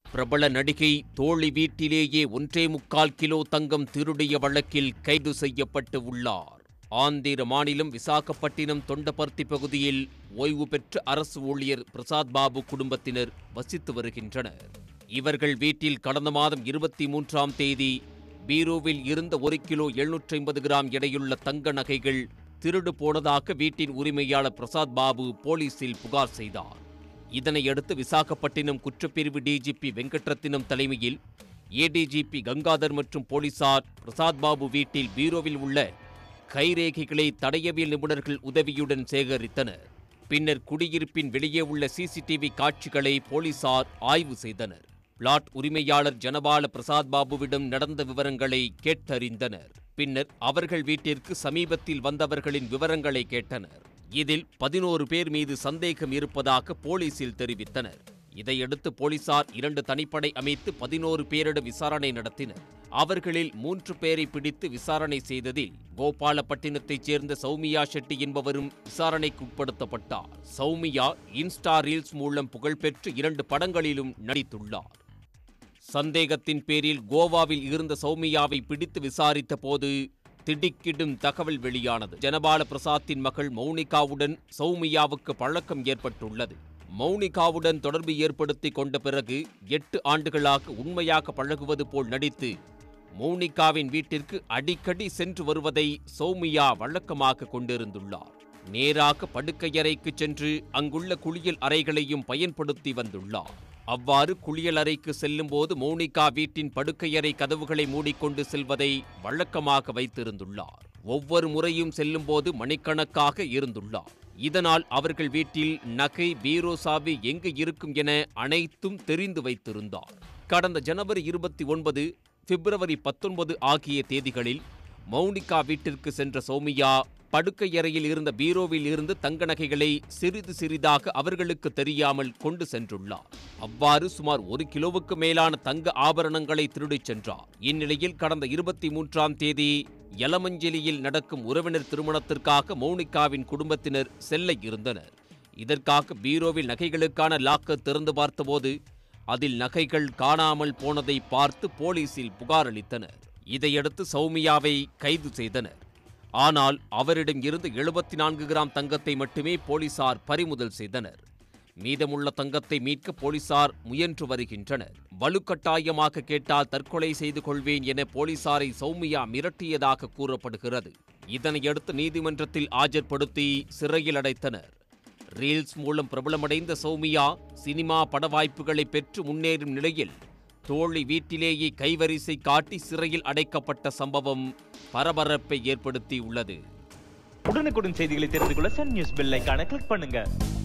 பிரபல நடிகை தோழி வீட்டிலேயே 1.25 கிலோ தங்கம் திருடிய வழக்கில் கைது செய்யப்பட்டு உள்ளார். ஆந்திர மாநிலம் விசாகப்பட்டினம் தொண்டபர்த்தி பகுதியில் ஓய்வு பெற்ற அரசு ஊழியர் பிரசாத் பாபு குடும்பத்தினர் வசித்து வருகின்றனர். இவர்கள் வீட்டில் கடந்த மாதம் 23ஆம் தேதி பீரோவில் இருந்த 1 கிலோ 750 கிராம் எடையுள்ள தங்க நகைகள் திருடு போனதாக வீட்டின் உரிமையாளர் பிரசாத் பாபு போலீசில் புகார் செய்தார். இதனையடுத்து விசாகப்பட்டினம் குற்றப்பிரிவு டிஜிபி வெங்கட்ரத்தினம் தலைமையில் ஏடிஜிபி கங்காதர் மற்றும் போலீசார் பிரசாத் பாபு வீட்டில் பீரோவில் உள்ள கைரேகைகளை தடயவியல் நிபுணர்கள் உதவியுடன் சேகரித்தனர். பின்னர் குடியிருப்பின் வெளியே உள்ள சிசிடிவி காட்சிகளை போலீசார் ஆய்வு செய்தனர். பிளாட் உரிமையாளர் ஜனபால பிரசாத் பாபுவிடம் நடந்த விவரங்களை கேட்டறிந்தனர். பின்னர் அவர்கள் வீட்டிற்கு சமீபத்தில் வந்தவர்களின் விவரங்களை கேட்டனர். இதில் 11 பேர் மீது சந்தேகம் இருப்பதாக போலீசில் தெரிவித்தனர். இதையடுத்து போலீசார் 2 தனிப்படை அமைத்து 11 பேரிடம் விசாரணை நடத்தினர். அவர்களில் 3 பேரை பிடித்து விசாரணை செய்ததில் கோபாலப்பட்டினத்தைச் சேர்ந்த சௌமியா ஷெட்டி என்பவரும் விசாரணைக்கு உட்படுத்தப்பட்டார். சௌமியா இன்ஸ்டா ரீல்ஸ் மூலம் புகழ்பெற்று 2 படங்களிலும் நடித்துள்ளார். சந்தேகத்தின் பேரில் கோவாவில் இருந்த சௌமியாவை பிடித்து விசாரித்த போது திடுக்கிடும் தகவல் வெளியானது. ஜனபால பிரசாத்தின் மகள் மௌனிகாவுடன் சௌமியாவுக்கு பழக்கம் ஏற்பட்டுள்ளது. மௌனிகாவுடன் தொடர்பு ஏற்படுத்திக் கொண்ட பிறகு 8 ஆண்டுகளாக உண்மையாக பழகுவது போல் நடித்து மௌனிகாவின் வீட்டிற்கு அடிக்கடி சென்று வருவதை சௌமியா வழக்கமாக கொண்டிருந்துள்ளார். நேராக படுக்கையறைக்கு சென்று அங்குள்ள குளியல் அறைகளையும் பயன்படுத்தி வந்துள்ளார். அவ்வாறு குளியல் அறைக்கு செல்லும் போது மௌனிகா வீட்டின் படுக்கையறை கதவுகளை மூடிக்கொண்டு செல்வதை வழக்கமாக வைத்திருந்துள்ளார். ஒவ்வொரு முறையும் செல்லும் போது மணிக்கணக்காக இருந்துள்ளார். இதனால் அவர்கள் வீட்டில் நகை, பீரோ சாவி எங்கு இருக்கும் என அனைத்தும் தெரிந்து வைத்திருந்தார். கடந்த ஜனவரி 29, பிப்ரவரி 19 ஆகிய தேதிகளில் மௌனிகா வீட்டிற்கு சென்ற சௌமியா படுக்கையறையில் இருந்த பீரோவில் இருந்து தங்க நகைகளை சிறிது சிறிதாக அவர்களுக்கு தெரியாமல் கொண்டு சென்றுள்ளார். அவ்வாறு சுமார் 1 கிலோவுக்கு மேலான தங்க ஆபரணங்களை திருடிச் சென்றார். இந்நிலையில் கடந்த 23ஆம் தேதி யலமஞ்சலியில் நடக்கும் உறவினர் திருமணத்திற்காக மௌனிகாவின் குடும்பத்தினர் செல்ல இருந்தனர். இதற்காக பீரோவில் நகைகளுக்கான லாக்கர் திறந்து பார்த்தபோது அதில் நகைகள் காணாமல் போனதை பார்த்து போலீசில் புகார் அளித்தனர். இதையடுத்து சௌமியாவை கைது செய்தனர். ஆனால் அவரிடம் இருந்து 74 கிராம் தங்கத்தை மட்டுமே போலீசார் பறிமுதல் செய்தனர். மீதமுள்ள தங்கத்தை மீட்க போலீசார் முயன்று வருகின்றனர். வலுக்கட்டாயமாக கேட்டால் தற்கொலை செய்து கொள்வேன் என போலீசாரை சௌமியா மிரட்டியதாக கூறப்படுகிறது. இதனையடுத்து நீதிமன்றத்தில் ஆஜர்படுத்தி சிறையில் அடைத்தனர். ரீல்ஸ் மூலம் பிரபலமடைந்த சௌமியா சினிமா பட வாய்ப்புகளை பெற்று முன்னேறும் நிலையில் தோழி வீட்டிலேயே கைவரிசை காட்டி சிறையில் அடைக்கப்பட்ட சம்பவம் பரபரப்பை ஏற்படுத்தியுள்ளது. உடனுக்குடன் செய்திகளை தெரிந்து கொள்ள சன் நியூஸ் பெல் ஐகானை கிளிக் பண்ணுங்க.